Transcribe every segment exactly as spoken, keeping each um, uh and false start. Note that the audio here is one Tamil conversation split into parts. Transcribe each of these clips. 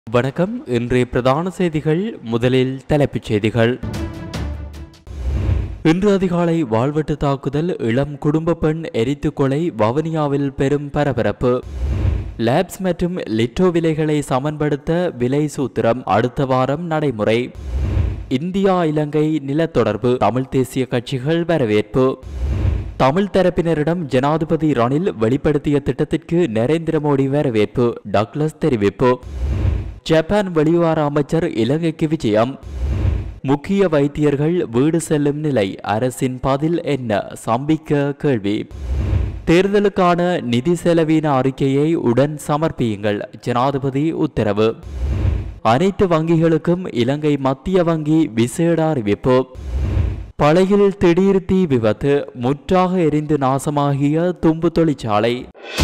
வணக்கம். இன்றைய பிரதான செய்திகள். முதலில் தலைப்புச் செய்திகள். இன்று அதிகாலை வாழ்வெட்டு தாக்குதல், இளம் குடும்ப பெண் எரித்து கொலை, வவுனியாவில் பெரும் பரபரப்பு. லேப்ஸ் மற்றும் லிட்டோ விலைகளை சமன்படுத்த விலை சூத்திரம் அடுத்த வாரம் நடைமுறை. இந்தியா இலங்கை நிலத்தொடர்பு, தமிழ் தேசிய கட்சிகள் வரவேற்பு. தமிழ் தரப்பினரிடம் ஜனாதிபதி ரணில் வெளிப்படுத்திய திட்டத்திற்கு நரேந்திர மோடி வரவேற்பு, டக்ளஸ் தெரிவிப்பு. ஜப்பான் வெளிவார அமைச்சர் இலங்கைக்கு விஜயம். முக்கிய வைத்தியர்கள் வீடு செல்லும் நிலை, அரசின் பதில் என்ன? சம்பிக்க கேள்வி. தேர்தலுக்கான நிதி செலவின அறிக்கையை உடன் சமர்ப்பியுங்கள், ஜனாதிபதி உத்தரவு. அனைத்து வங்கிகளுக்கும் இலங்கை மத்திய வங்கி விசேட அறிவிப்பு. பளையில் திடீர் தீ விபத்து, முற்றாக எரிந்து நாசமாகிய தும்பு தொழிற்சாலை.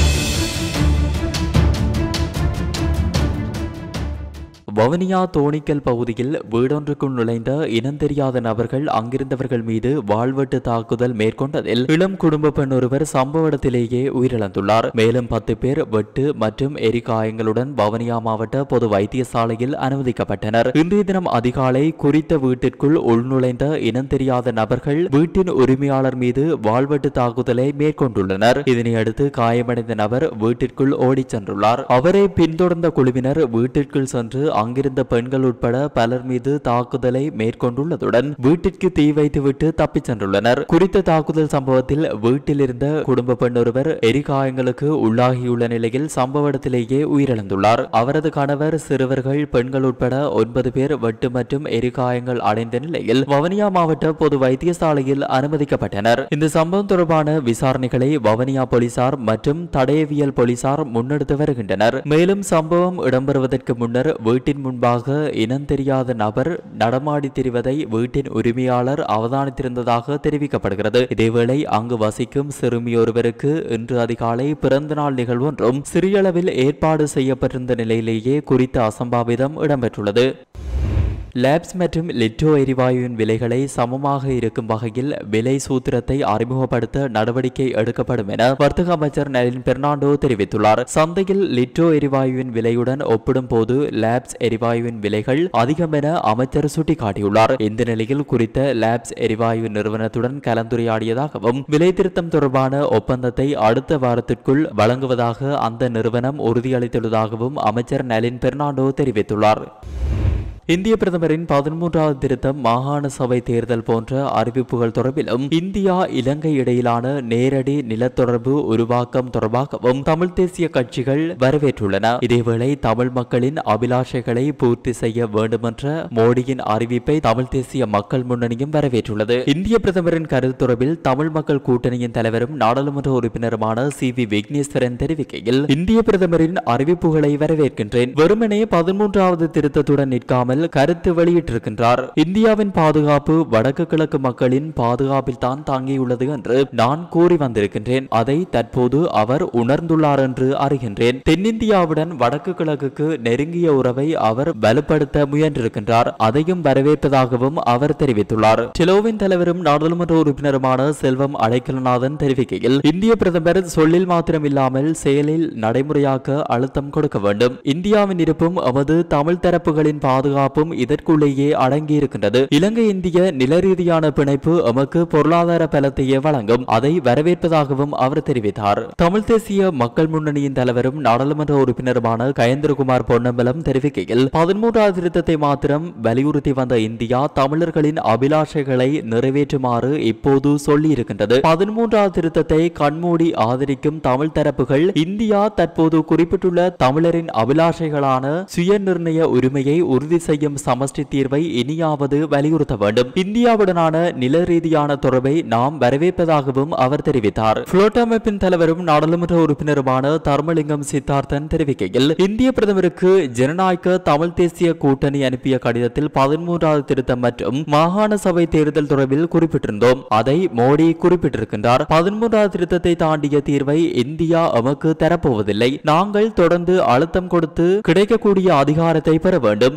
வவுனியா தோணிக்கல் பகுதியில் வீடொன்றுக்குள் நுழைந்த இனந்தெரியாத நபர்கள் அங்கிருந்தவர்கள் மீது வாழ்வெட்டு தாக்குதல் மேற்கொண்டதில் இளம் குடும்ப பெண் ஒருவர் சம்பவ இடத்திலேயே உயிரிழந்துள்ளார். மேலும் பத்து பேர் வெட்டு மற்றும் எரிகாயங்களுடன் வவுனியா மாவட்ட பொது வைத்தியசாலையில் அனுமதிக்கப்பட்டனர். இன்றைய தினம் அதிகாலை குறித்த வீட்டிற்குள் உள்நுழைந்த இனந்தெரியாத நபர்கள் வீட்டின் உரிமையாளர் மீது வாழ்வெட்டு தாக்குதலை மேற்கொண்டுள்ளனர். இதனையடுத்து காயமடைந்த நபர் வீட்டிற்குள் ஓடிச் சென்றுள்ளார். அவரை பின்தொடர்ந்த குழுவினர் வீட்டிற்குள் சென்று அங்கிருந்த பெண்கள் உட்பட பலர் மீது தாக்குதலை மேற்கொண்டுள்ளதுடன் வீட்டிற்கு தீ வைத்துவிட்டு தப்பிச் சென்றுள்ளனர். குறித்த தாக்குதல் சம்பவத்தில் வீட்டில் இருந்த குடும்ப பெண் ஒருவர் எரிகாயங்களுக்கு உள்ளாகியுள்ள நிலையில் சம்பவ இடத்திலேயே உயிரிழந்துள்ளார். அவரது கணவர், சிறுவர்கள், பெண்கள் உட்பட ஒன்பது பேர் வெட்டு மற்றும் எரிகாயங்கள் அடைந்த நிலையில் வவுனியா மாவட்ட பொது வைத்தியசாலையில் அனுமதிக்கப்பட்டனர். இந்த சம்பவம் தொடர்பான விசாரணைகளை வவுனியா போலீசார் மற்றும் தடயவியல் போலீசார் முன்னெடுத்து வருகின்றனர். மேலும் சம்பவம் இடம்பெறுவதற்கு முன்னர் வீட்டின் முன்பாக இனந்தெரியாத நபர் நடமாடி திரிவதை வீட்டின் உரிமையாளர் அவதானித்திருந்ததாக தெரிவிக்கப்படுகிறது. இதேவேளை அங்கு வசிக்கும் சிறுமியொருவருக்கு இன்று அதிகாலை பிறந்த நாள் நிகழ்வொன்றும் சிறியளவில் ஏற்பாடு செய்யப்பட்டிருந்த நிலையிலேயே குறித்த அசம்பாவிதம் இடம்பெற்றுள்ளது. லேப்ஸ் மற்றும் லிட்டோ எரிவாயுவின் விலைகளை சமமாக இருக்கும் வகையில் விலை சூத்திரத்தை அறிமுகப்படுத்த நடவடிக்கை எடுக்கப்படும் என வர்த்தக அமைச்சர் நளின் பெர்னாண்டோ தெரிவித்துள்ளார். சந்தையில் லிட்டோ எரிவாயுவின் விலையுடன் ஒப்பிடும் போது லேப்ஸ் எரிவாயுவின் விலைகள் அதிகம் என அமைச்சர் சுட்டிக்காட்டியுள்ளார். இந்த நிலையில் குறித்த லேப்ஸ் எரிவாயு நிறுவனத்துடன் கலந்துரையாடியதாகவும் விலை திருத்தம் தொடர்பான ஒப்பந்தத்தை அடுத்த வாரத்திற்குள் வழங்குவதாக அந்த நிறுவனம் உறுதியளித்துள்ளதாகவும் அமைச்சர் நளின் பெர்னாண்டோ தெரிவித்துள்ளார். இந்திய பிரதமரின் பதிமூன்றாவது திருத்தம், மாகாண சபை தேர்தல் போன்ற அறிவிப்புகள் தொடர்பிலும் இந்தியா இலங்கை இடையிலான நேரடி நிலத்தொடர்பு உருவாக்கம் தொடர்பாகவும் தமிழ் தேசிய கட்சிகள் வரவேற்றுள்ளன. இதேவேளை தமிழ் மக்களின் அபிலாஷைகளை பூர்த்தி செய்ய வேண்டுமென்ற மோடியின் அறிவிப்பை தமிழ் தேசிய மக்கள் முன்னணியும் வரவேற்றுள்ளது. இந்திய பிரதமரின் கருத்து தொடர்பில் தமிழ் மக்கள் கூட்டணியின் தலைவரும் நாடாளுமன்ற உறுப்பினருமான சி வி விக்னேஸ்வரன் தெரிவிக்கையில், இந்திய பிரதமரின் அறிவிப்புகளை வரவேற்கின்றேன். வெறுமனே பதிமூன்றாவது திருத்தத்துடன் நிற்காமல் கருத்து வெளியிட்டிருக்கின்றார். இந்தியாவின் பாதுகாப்பு வடக்கு கிழக்கு மக்களின் பாதுகாப்பில் தான் தாங்கியுள்ளது என்று நான் கூறி வந்திருக்கின்றேன். அதை தற்போது அவர் உணர்ந்துள்ளார் என்று அறிகின்றேன். தென்னிந்தியாவுடன் வடக்கு கிழக்குக்கு நெருங்கிய உறவை அவர் வலுப்படுத்த முயன்றிருக்கின்றார். அதையும் வரவேற்பதாகவும் அவர் தெரிவித்துள்ளார். டெலோவின் தலைவரும் நாடாளுமன்ற உறுப்பினருமான செல்வம் அடைக்கலநாதன் தெரிவிக்கையில், இந்திய பிரதமர் சொல்லில் மாத்திரம் இல்லாமல் செயலில் நடைமுறையாக்க அழுத்தம் கொடுக்க வேண்டும். இந்தியாவின் இருப்பும் எமது தமிழ் தரப்புகளின் பாதுகாப்பு இதற்குள்ளேயே அடங்கியிருக்கின்றது. இலங்கை இந்திய நில ரீதியான பிணைப்பு எமக்கு பொருளாதார பலத்தையே வழங்கும். அதை வரவேற்பதாகவும் அவர் தெரிவித்தார். தமிழ் தேசிய மக்கள் முன்னணியின் தலைவரும் நாடாளுமன்ற உறுப்பினருமான கயேந்திரகுமார் பொன்னம்பலம் தெரிவிக்கையில், பதிமூன்றாவது திருத்தத்தை மாத்திரம் வலியுறுத்தி வந்த இந்தியா தமிழர்களின் அபிலாஷைகளை நிறைவேற்றுமாறு இப்போது சொல்லி இருக்கின்றது. பதிமூன்றாவது திருத்தத்தை கண்மூடி ஆதரிக்கும் தமிழ் தரப்புகள் இந்தியா தற்போது குறிப்பிட்டுள்ள தமிழரின் அபிலாஷைகளான சுய நிர்ணய உரிமையை உறுதி செய்யும் சமஷ்டி தீர்வை இனியாவது வலியுறுத்த வேண்டும். இந்தியாவுடனான நில ரீதியான தொடர்பை நாம் வரவேற்பதாகவும் அவர் தெரிவித்தார். புளோட் அமைப்பின் தலைவரும் நாடாளுமன்ற உறுப்பினருமான தர்மலிங்கம் சித்தார்த்தன் தெரிவிக்கையில், இந்திய பிரதமருக்கு ஜனநாயக தமிழ் தேசிய கூட்டணி அனுப்பிய கடிதத்தில் பதிமூன்றாவது திருத்தம் மற்றும் மாகாண சபை தேர்தல் தொடர்பில் குறிப்பிட்டிருந்தோம். அதை மோடி குறிப்பிட்டிருக்கின்றார். பதிமூன்றாவது திருத்தத்தை தாண்டிய தீர்வை இந்தியா எமக்கு தரப்போவதில்லை. நாங்கள் தொடர்ந்து அழுத்தம் கொடுத்து கிடைக்கக்கூடிய அதிகாரத்தை பெற வேண்டும். இந்தியாவுடன்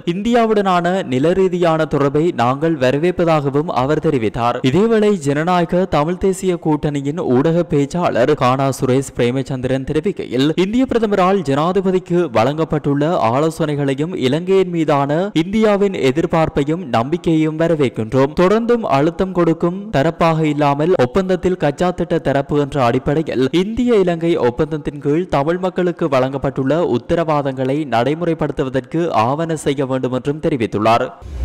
இந்தியாவுடனான நில ரீதியான தொடர்பை நாங்கள் வரவேற்பதாகவும் அவர் தெரிவித்தார். இதேவேளை ஜனநாயக தமிழ் தேசிய கூட்டணியின் ஊடக பேச்சாளர் கானா சுரேஷ் பிரேமச்சந்திரன் தெரிவிக்கையில், இந்திய பிரதமரால் ஜனாதிபதிக்கு வழங்கப்பட்டுள்ள ஆலோசனைகளையும் இலங்கையின் மீதான இந்தியாவின் எதிர்பார்ப்பையும் நம்பிக்கையையும் வரவேற்கின்றோம். தொடர்ந்தும் அழுத்தம் கொடுக்கும் தரப்பாக இல்லாமல் ஒப்பந்தத்தில் கச்சா திட்ட தரப்பு என்ற அடிப்படையில் இந்திய இலங்கை ஒப்பந்தத்தின் கீழ் தமிழ் மக்களுக்கு வழங்கப்பட்டுள்ள உத்தரவாதங்களை நடைமுறைப்படுத்துவதற்கு ஆவண செய்ய வேண்டும் என்றும் தெரிவித்துள்ளார்.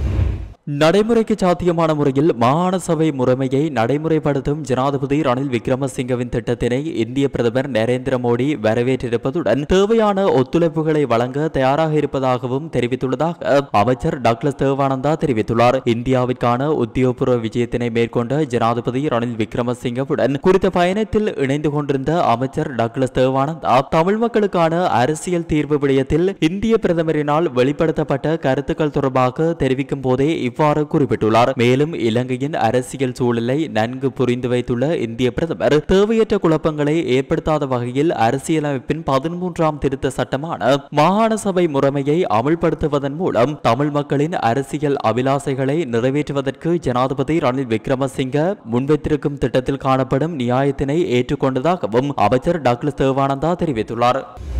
நடைமுறைக்கு சாத்தியமான முறையில் மாகாண சபை முறைமையை நடைமுறைப்படுத்தும் ஜனாதிபதி ரணில் விக்ரமசிங்கவின் திட்டத்தினை இந்திய பிரதமர் நரேந்திர மோடி வரவேற்றிருப்பதுடன் தேவையான ஒத்துழைப்புகளை வழங்க தயாராக இருப்பதாகவும் தெரிவித்துள்ளதாக அமைச்சர் டக்ளஸ் தேவானந்தா தெரிவித்துள்ளார். இந்தியாவிற்கான உத்தியோகபூர்வ விஜயத்தினை மேற்கொண்ட ஜனாதிபதி ரணில் விக்ரமசிங்கவுடன் குறித்த பயணத்தில் இணைந்து கொண்டிருந்த அமைச்சர் டக்ளஸ் தேவானந்தா தமிழ் மக்களுக்கான அரசியல் தீர்வு விடயத்தில் இந்திய பிரதமரினால் வெளிப்படுத்தப்பட்ட கருத்துக்கள் தொடர்பாக தெரிவிக்கும் போதே இவ்வாறு குறிப்பிட்டுள்ளார். மேலும் இலங்கையின் அரசியல் சூழலை நன்கு புரிந்து வைத்துள்ள இந்திய பிரதமர் தேவையற்ற குழப்பங்களை ஏற்படுத்தாத வகையில் அரசியலமைப்பின் பதிமூன்றாம் திருத்த சட்டமான மாகாண சபை முறைமையை அமல்படுத்துவதன் மூலம் தமிழ் மக்களின் அரசியல் அபிலாசைகளை நிறைவேற்றுவதற்கு ஜனாதிபதி ரணில் விக்ரமசிங்க முன்வைத்திருக்கும் திட்டத்தில் காணப்படும் நியாயத்தினை ஏற்றுக்கொண்டதாகவும் அமைச்சர் டக்ளஸ் தேவானந்தா தெரிவித்துள்ளார்.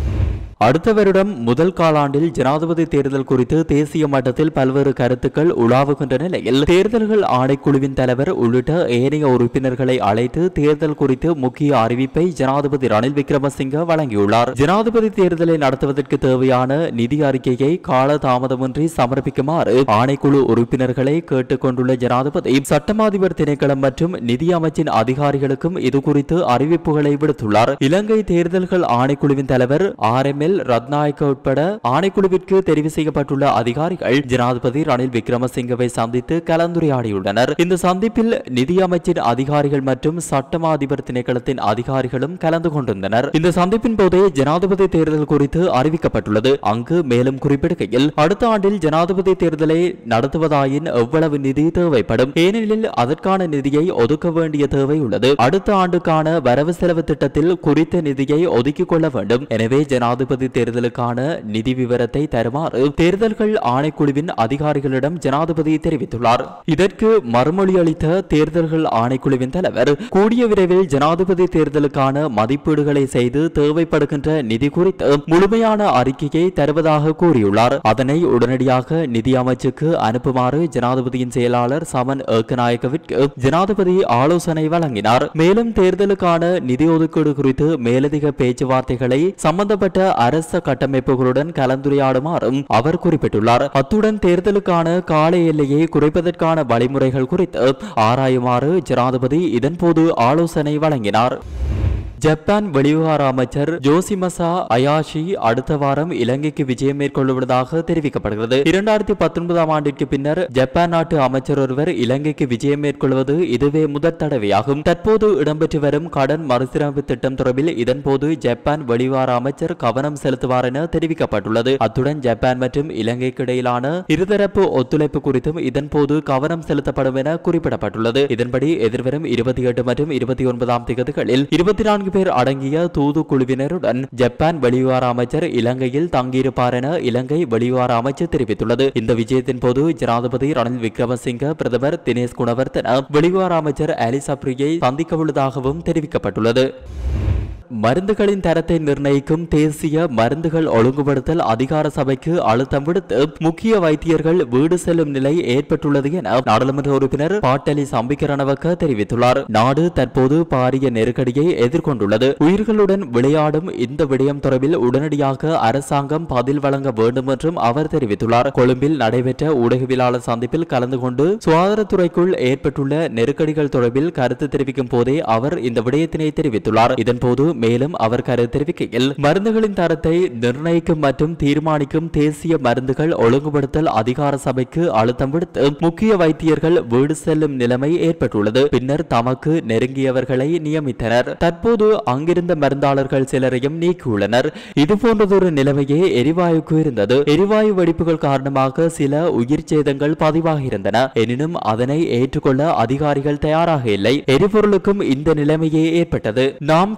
அடுத்த வருடம் முதல் காலாண்டில் ஜனாதிபதி தேர்தல் குறித்து தேசிய மட்டத்தில் பல்வேறு கருத்துக்கள் உலாவுகின்ற நிலையில் தேர்தல்கள் ஆணைக்குழுவின் தலைவர் உள்ளிட்ட ஏனைய உறுப்பினர்களை அழைத்து தேர்தல் குறித்து முக்கிய அறிவிப்பை ஜனாதிபதி ரணில் விக்ரமசிங்க வழங்கியுள்ளார். ஜனாதிபதி தேர்தலை நடத்துவதற்கு தேவையான நிதி அறிக்கையை கால தாமதமின்றி சமர்ப்பிக்குமாறு ஆணைக்குழு உறுப்பினர்களை கேட்டுக் கொண்டுள்ள ஜனாதிபதி சட்டமாதிபர் திணைக்களம் மற்றும் நிதி அமைச்சின் அதிகாரிகளுக்கும் இதுகுறித்து அறிவிப்புகளை விடுத்துள்ளார். இலங்கை தேர்தல்கள் ஆணைக்குழுவின் தலைவர் ஆர் எம் ரத்நாயக்க உட்பட ஆணைக்குழுவிற்கு தெரிவு செய்யப்பட்டுள்ள அதிகாரிகள் ஜனாதிபதி ரணில் விக்ரமசிங்கவை சந்தித்து கலந்துரையாடியுள்ளனர். இந்த சந்திப்பில் நிதி அமைச்சின் அதிகாரிகள் மற்றும் சட்டமா அதிபர் திணைக்களத்தின் அதிகாரிகளும் கலந்து கொண்டிருந்தனர். இந்த சந்திப்பின் போதே ஜனாதிபதி தேர்தல் குறித்து அறிவிக்கப்பட்டுள்ளது. அங்கு மேலும் குறிப்பிடுகையில், அடுத்த ஆண்டில் ஜனாதிபதி தேர்தலை நடத்துவதாயின் எவ்வளவு நிதி தேவைப்படும், ஏனெனில் அதற்கான நிதியை ஒதுக்க வேண்டிய தேவை உள்ளது. அடுத்த ஆண்டுக்கான வரவு செலவு திட்டத்தில் குறித்த நிதியை ஒதுக்கிக் கொள்ள வேண்டும். எனவே ஜனாதிபதி தேர்தலுக்கான நிதி விவரத்தை தருமாறு தேர்தல்கள் ஆணைக்குழுவின் அதிகாரிகளிடம் ஜனாதிபதி தெரிவித்துள்ளார். இதற்கு மறுமொழி அளித்த தேர்தல்கள் ஆணைக்குழுவின் தலைவர், கூடிய விரைவில் ஜனாதிபதி தேர்தலுக்கான மதிப்பீடுகளை செய்து தேவைப்படுகின்ற நிதி குறித்து முழுமையான அறிக்கையை தருவதாக கூறியுள்ளார். அதனை உடனடியாக நிதி அமைச்சுக்கு அனுப்புமாறு ஜனாதிபதியின் செயலாளர் சமன் ஏக்கநாயக்கவிற்கு ஜனாதிபதி ஆலோசனை வழங்கினார். மேலும் தேர்தலுக்கான நிதி ஒதுக்கீடு குறித்து மேலதிக பேச்சுவார்த்தைகளை சம்பந்தப்பட்ட அரச கட்டமைப்புகளுடன் கலந்துரையாடுமாறும் அவர் குறிப்பிட்டுள்ளார். அத்துடன் தேர்தலுக்கான கால எல்லையை குறைப்பதற்கான வழிமுறைகள் குறித்து ஆராயுமாறு ஜனாதிபதி இதன்போது ஆலோசனை வழங்கினார். ஜப்பான் வெளிவிவகார அமைச்சர் ஜோசிமசா அயாஷி அடுத்த வாரம் இலங்கைக்கு விஜயம் மேற்கொள்வதாக தெரிவிக்கப்படுகிறது. இரண்டாயிரத்தி பத்தொன்பதாம் ஆண்டிற்கு பின்னர் ஜப்பான் நாட்டு அமைச்சர் ஒருவர் இலங்கைக்கு விஜயம் மேற்கொள்வது இதுவே முதற் தடவையாகும். தற்போது இடம்பெற்று வரும் கடன் மறுசீரமைப்பு திட்டம் தொடர்பில் இதன்போது ஜப்பான் வெளிவிவகார அமைச்சர் கவனம் செலுத்துவார் என தெரிவிக்கப்பட்டுள்ளது. அத்துடன் ஜப்பான் மற்றும் இலங்கைக்கு இடையிலான இருதரப்பு ஒத்துழைப்பு குறித்தும் இதன்போது கவனம் செலுத்தப்படும் என குறிப்பிடப்பட்டுள்ளது. இதன்படி எதிர்வரும் இருபத்தி எட்டு மற்றும் இருபத்தி ஒன்பதாம் தேதிகளில் இருபத்தி நான்கு பேர் அடங்கிய தூதுக்குழுவினருடன் ஜப்பான் வெளிவிவகார அமைச்சர் இலங்கையில் தங்கியிருப்பார் என இலங்கை வெளிவிவகார அமைச்சர் தெரிவித்துள்ளது. இந்த விஜயத்தின் போது ஜனாதிபதி ரணில் விக்ரமசிங்க, பிரதமர் தினேஷ் குணவர்த்தன, வெளிவிவகார அமைச்சர் அலிஸ் அப்ரியை சந்திக்க உள்ளதாகவும் தெரிவிக்கப்பட்டுள்ளது. மருந்துகளின் தரத்தை நிர்ணயிக்கும் தேசிய மருந்துகள் ஒழுங்குபடுத்தல் அதிகார சபைக்கு அழுத்தம் விடுத்து முக்கிய வைத்தியர்கள் வீடு செல்லும் நிலை ஏற்பட்டுள்ளது என நாடாளுமன்ற உறுப்பினர் பாட்டலி சம்பிக்கரணவக்க தெரிவித்துள்ளார். நாடு தற்போது பாரிய நெருக்கடியை எதிர்கொண்டுள்ளது. உயிர்களுடன் விளையாடும் இந்த விடயம் தொடர்பில் உடனடியாக அரசாங்கம் பதில் வழங்க வேண்டும் என்றும் அவர் தெரிவித்துள்ளார். கொழும்பில் நடைபெற்ற ஊடகவியலாளர் சந்திப்பில் கலந்து கொண்டு சுகாதாரத்துறைக்குள் ஏற்பட்டுள்ள நெருக்கடிகள் தொடர்பில் கருத்து தெரிவிக்கும் போதே அவர் இந்த விடயத்தினை தெரிவித்துள்ளார். இதன்போது மேலும் அவர் கருத்து தெரிவிக்கையில், மருந்துகளின் தரத்தை நிர்ணயிக்கும் மற்றும் தீர்மானிக்கும் தேசிய மருந்துகள் ஒழுங்குபடுத்தல் அதிகார சபைக்கு அழுத்தம் விடுத்து முக்கிய வைத்தியர்கள் வீடு செல்லும் நிலைமை ஏற்பட்டுள்ளது. பின்னர் தமக்கு நெருங்கியவர்களை நியமித்தனர். தற்போது அங்கிருந்த மருந்தாளர்கள் சிலரையும் நீக்கியுள்ளனர். இதுபோன்றதொரு நிலைமையே எரிவாயுக்கு இருந்தது. எரிவாயு வெடிப்புகள் காரணமாக சில உயிர் சேதங்கள் பதிவாகியிருந்தன. எனினும் அதனை ஏற்றுக்கொள்ள அதிகாரிகள் தயாராக இல்லை. எரிபொருளுக்கும் இந்த நிலைமையே ஏற்பட்டது. நாம் கடந்த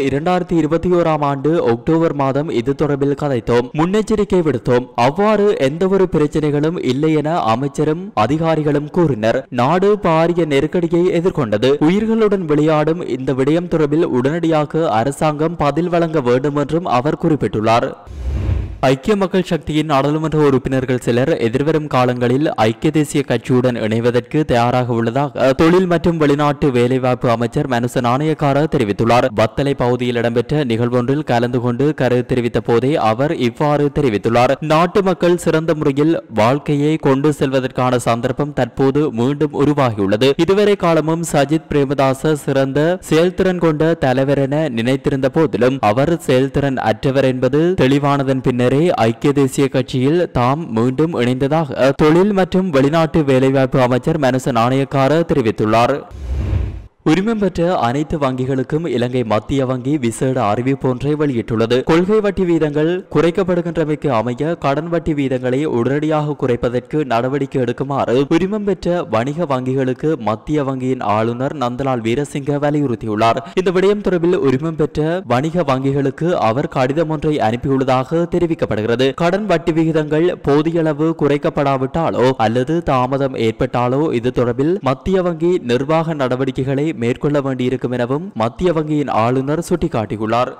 இரண்டாயிரத்தி இருபத்தி ஓராம் ஆண்டு அக்டோபர் மாதம் இது தொடர்பில் கதைத்தோம், முன்னெச்சரிக்கை விடுத்தோம். அவ்வாறு எந்தவொரு பிரச்சனைகளும் இல்லை என அமைச்சரும் அதிகாரிகளும் கூறினர். நாடு பாரிய நெருக்கடியை எதிர்கொண்டது. உயிர்களுடன் விளையாடும் இந்த விடயம் தொடர்பில் உடனடியாக அரசாங்கம் பதில் வழங்க வேண்டும் என்றும் அவர் குறிப்பிட்டுள்ளார். ஐக்கிய மக்கள் சக்தியின் நாடாளுமன்ற உறுப்பினர்கள் சிலர் எதிர்வரும் காலங்களில் ஐக்கிய தேசிய கட்சியுடன் இணைவதற்கு தயாராக உள்ளதாக தொழில் மற்றும் வெளிநாட்டு வேலைவாய்ப்பு அமைச்சர் மனுச நாணயக்கார தெரிவித்துள்ளார். வத்தலை பகுதியில் இடம்பெற்ற நிகழ்வொன்றில் கலந்து கொண்டு கருத்து தெரிவித்த போதே அவர் இவ்வாறு தெரிவித்துள்ளார். நாட்டு மக்கள் சிறந்த முறையில் வாழ்க்கையை கொண்டு செல்வதற்கான சந்தர்ப்பம் தற்போது மீண்டும் உருவாகியுள்ளது. இதுவரை காலமும் சஜித் பிரேமதாச சிறந்த செயல்திறன் கொண்ட தலைவர் என நினைத்திருந்த போதிலும் அவர் செயல்திறன் அற்றவர் என்பது தெளிவானதன் பின்னர் ஐக்கிய தேசிய கட்சியில் தாம் மீண்டும் இணைந்ததாக தொழில் மற்றும் வெளிநாட்டு வேலைவாய்ப்பு அமைச்சர் மனுச நாணயக்கார தெரிவித்துள்ளார். உரிமம் பெற்ற அனைத்து வங்கிகளுக்கும் இலங்கை மத்திய வங்கி விசேட அறிவிப்பு ஒன்றை வெளியிட்டுள்ளது. கொள்கை வட்டி வீதங்கள் குறைக்கப்படுகின்றமைக்கு அமைய கடன் வட்டி வீதங்களை உடனடியாக குறைப்பதற்கு நடவடிக்கை எடுக்குமாறு உரிமம் பெற்ற வணிக வங்கிகளுக்கு மத்திய வங்கியின் ஆளுநர் நந்தலால் வீரசிங்க வலியுறுத்தியுள்ளார். இந்த விடயம் தொடர்பில் உரிமம் பெற்ற வணிக வங்கிகளுக்கு அவர் கடிதம் ஒன்றை அனுப்பியுள்ளதாக தெரிவிக்கப்படுகிறது. கடன் வட்டி விகிதங்கள் போதிய அளவு குறைக்கப்படாவிட்டாலோ அல்லது தாமதம் ஏற்பட்டாலோ இது தொடர்பில் மத்திய வங்கி நிர்வாக நடவடிக்கைகளை மேற்கொள்ள வேண்டியிருக்கும் எனவும் மத்திய வங்கியின் ஆளுநர் சுட்டிக்காட்டியுள்ளார்.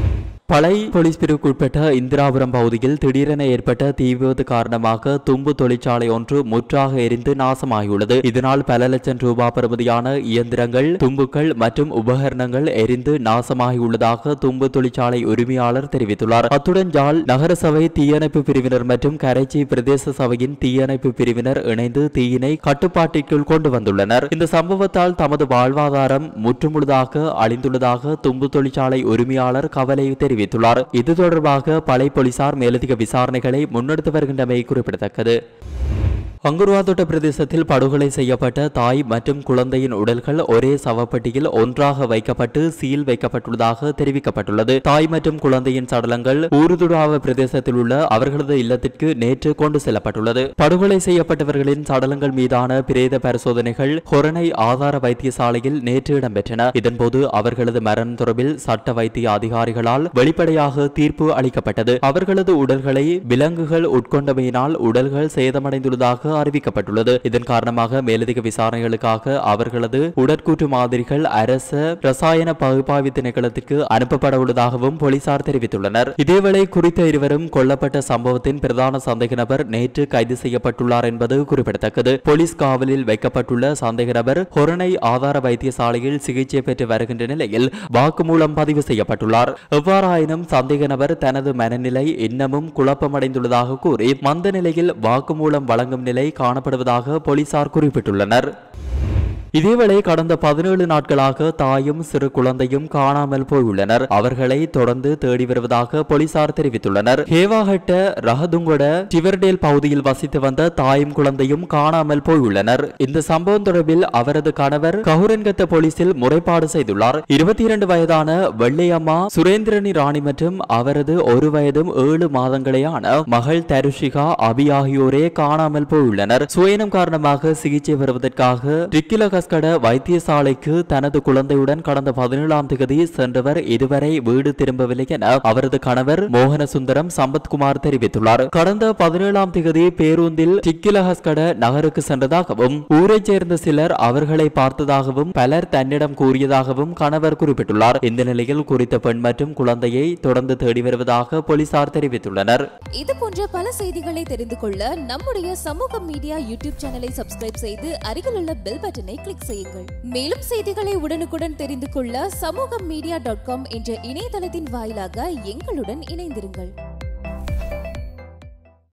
பளை போலீஸ் பிரிவுக்குட்பட்ட இந்திராபுரம் பகுதியில் திடீரென ஏற்பட்ட தீ விபத்து காரணமாக தும்பு தொழிற்சாலை ஒன்று முற்றாக எரிந்து நாசமாகியுள்ளது. இதனால் பல லட்சம் ரூபாய் பெறுமதியான இயந்திரங்கள், தும்புக்கள் மற்றும் உபகரணங்கள் எரிந்து நாசமாகியுள்ளதாக தும்பு தொழிற்சாலை உரிமையாளர் தெரிவித்துள்ளார். அத்துடன் யாழ் நகரசபை தீயணைப்பு பிரிவினர் மற்றும் கரைச்சி பிரதேச சபையின் தீயணைப்பு பிரிவினர் இணைந்து தீயினை கட்டுப்பாட்டிற்குள் கொண்டு வந்துள்ளனர். இந்த சம்பவத்தால் தமது வாழ்வாதாரம் முற்றுமுழுதாக அழிந்துள்ளதாக தும்பு தொழிற்சாலை உரிமையாளர் கவலை தெரிவித்தார். இது தொடர்பாக பளை போலீசார் மேலதிக விசாரணைகளை முன்னெடுத்து வருகின்றமை குறிப்பிடத்தக்கது. அங்குருவாதோட்ட பிரதேசத்தில் படுகொலை செய்யப்பட்ட தாய் மற்றும் குழந்தையின் உடல்கள் ஒரே சவப்பட்டியில் ஒன்றாக வைக்கப்பட்டு சீல் வைக்கப்பட்டுள்ளதாக தெரிவிக்கப்பட்டுள்ளது. தாய் மற்றும் குழந்தையின் சடலங்கள் ஊருதுடாவ பிரதேசத்தில் உள்ள அவர்களது இல்லத்திற்கு நேற்று கொண்டு செல்லப்பட்டுள்ளது. படுகொலை செய்யப்பட்டவர்களின் சடலங்கள் மீதான பிரேத பரிசோதனைகள் ஹொரணை ஆதார வைத்தியசாலையில் நேற்று இடம்பெற்றன. இதன்போது அவர்களது மரணம் தொடர்பில் சட்ட வைத்திய அதிகாரிகளால் வெளிப்படையாக தீர்ப்பு அளிக்கப்பட்டது. அவர்களது உடல்களை விலங்குகள் உட்கொண்டமையினால் உடல்கள் சேதமடைந்துள்ளதாக அறிவிக்கப்பட்டுள்ளது. இதன் காரணமாக மேலதிக விசாரணைகளுக்காக அவர்களது உடற்கூற்று மாதிரிகள் அரச ரசாயன பகுப்பாய்வு திணைக்களத்திற்கு அனுப்பப்பட உள்ளதாகவும் போலீசார் தெரிவித்துள்ளனர். இதேவேளை குறித்த இருவரும் கொல்லப்பட்ட சம்பவத்தின் பிரதான சந்தேக நபர் நேற்று கைது செய்யப்பட்டுள்ளார் என்பது குறிப்பிடத்தக்கது. போலீஸ் காவலில் வைக்கப்பட்டுள்ள சந்தேக நபர் ஹொரணை ஆதார வைத்தியசாலையில் சிகிச்சை பெற்று வருகின்ற நிலையில் வாக்குமூலம் பதிவு செய்யப்பட்டுள்ளார். எவ்வாறாயினும் சந்தேக நபர் தனது மனநிலை இன்னமும் குழப்பமடைந்துள்ளதாக கூறி மந்த நிலையில் வாக்குமூலம் வழங்கும் நிலை காணப்படுவதாக போலீசார் குறிப்பிட்டுள்ளனர். இதேவேளை கடந்த பதினேழு நாட்களாக தாயும் சிறு குழந்தையும் காணாமல் போயுள்ளனர். அவர்களை தொடர்ந்து தேடி வருவதாக போலீசார் தெரிவித்துள்ளனர். ஹேவாகட்ட ரஹதுங்கொட டிவர்டேல் பகுதியில் வசித்து வந்த தாயும் குழந்தையும் காணாமல் போயுள்ளனர். இந்த சம்பவம் தொடர்பில் அவரது கணவர் கஹுரன்கத்த போலீசில் முறைப்பாடு செய்துள்ளார். இருபத்தி இரண்டு வயதான வெள்ளையம்மா சுரேந்திரனி ராணி மற்றும் அவரது ஒரு வயதும் ஏழு மாதங்களேயான மகள் தருஷிகா அபி ஆகியோரே காணாமல் போயுள்ளனர். சுயனம் காரணமாக சிகிச்சை பெறுவதற்காக ரிக்கில வைத்தியசாலைக்கு தனது குழந்தையுடன் கடந்த பதினேழாம் தேதி சென்றவர் இதுவரை வீடு திரும்பவில்லை என அவரது கணவர் மோகன சுந்தரம் சம்பத்குமார் தெரிவித்துள்ளார். கடந்த பதினேழாம் தேதி பேருந்தில் டிக்கிலஹஸ்கட நகருக்கு சென்றதாகவும் ஊரைச் சேர்ந்த சிலர் அவர்களை பார்த்ததாகவும் பலர் தன்னிடம் கூறியதாகவும் கணவர் குறிப்பிட்டுள்ளார். இந்த நிலையில் குறித்த பெண் மற்றும் குழந்தையை தொடர்ந்து தேடி வருவதாக போலீசார் தெரிவித்துள்ளனர். இது போன்ற பல செய்திகளை தெரிந்து கொள்ள நம்முடைய சமூக மீடியா யூடியூப் சேனலை சப்ஸ்கிரைப் செய்து அருகில் உள்ள பெல் பட்டனை கிளிக் செய்யுங்கள். மேலும் செய்திகளை உடனுக்குடன் தெரிந்து கொள்ள சமூக மீடியா டாட் காம் என்ற இணையதளத்தின் வாயிலாக எங்களுடன் இணைந்திருங்கள்.